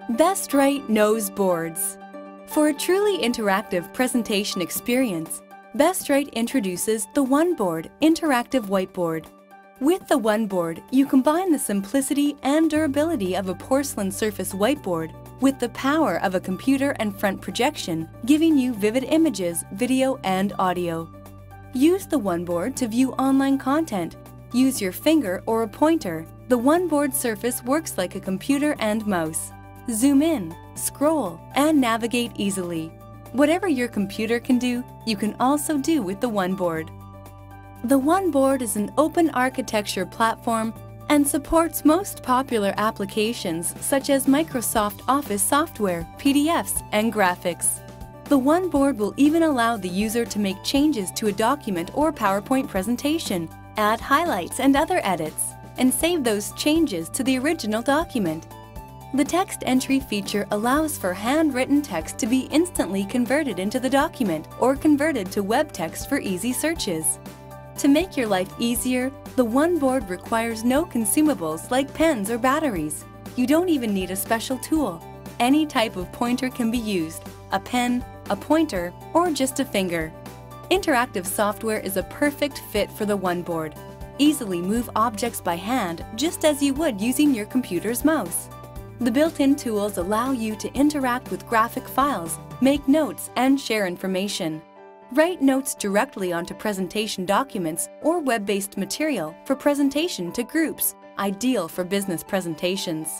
Best-Right knows boards. For a truly interactive presentation experience, Best-Right introduces the OneBoard interactive whiteboard. With the OneBoard, you combine the simplicity and durability of a porcelain surface whiteboard with the power of a computer and front projection, giving you vivid images, video, and audio. Use the OneBoard to view online content. Use your finger or a pointer. The OneBoard surface works like a computer and mouse. Zoom in, scroll, and navigate easily. Whatever your computer can do, you can also do with the OneBoard. The OneBoard is an open architecture platform and supports most popular applications such as Microsoft Office software, PDFs, and graphics. The OneBoard will even allow the user to make changes to a document or PowerPoint presentation, add highlights and other edits, and save those changes to the original document. The text entry feature allows for handwritten text to be instantly converted into the document or converted to web text for easy searches. To make your life easier, the OneBoard requires no consumables like pens or batteries. You don't even need a special tool. Any type of pointer can be used, a pen, a pointer, or just a finger. Interactive software is a perfect fit for the OneBoard. Easily move objects by hand just as you would using your computer's mouse. The built-in tools allow you to interact with graphic files, make notes, and share information. Write notes directly onto presentation documents or web-based material for presentation to groups, ideal for business presentations.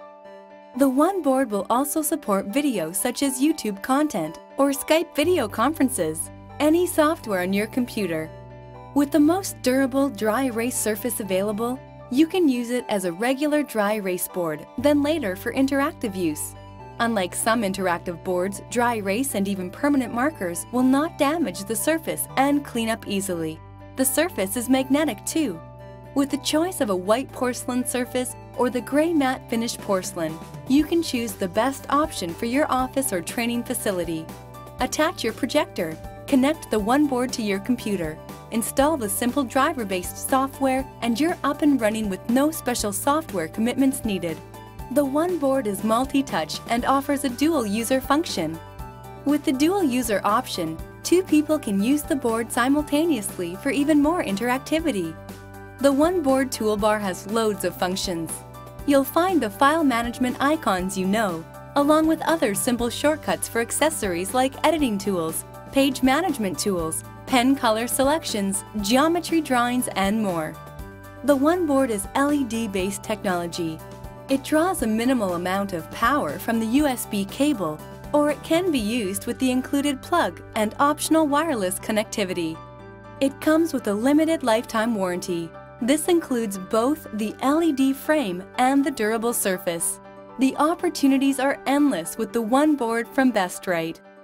The OneBoard will also support video such as YouTube content or Skype video conferences, any software on your computer. With the most durable dry erase surface available, you can use it as a regular dry erase board, then later for interactive use. Unlike some interactive boards, dry erase and even permanent markers will not damage the surface and clean up easily. The surface is magnetic too. With the choice of a white porcelain surface or the gray matte finished porcelain, you can choose the best option for your office or training facility. Attach your projector, connect the OneBoard to your computer, install the simple driver-based software, and you're up and running with no special software commitments needed. The OneBoard is multi-touch and offers a dual-user function. With the dual-user option, two people can use the board simultaneously for even more interactivity. The OneBoard toolbar has loads of functions. You'll find the file management icons you know, along with other simple shortcuts for accessories like editing tools, page management tools, pen color selections, geometry drawings, and more. The OneBoard is LED-based technology. It draws a minimal amount of power from the USB cable, or it can be used with the included plug and optional wireless connectivity. It comes with a limited lifetime warranty. This includes both the LED frame and the durable surface. The opportunities are endless with the OneBoard from Best-Right.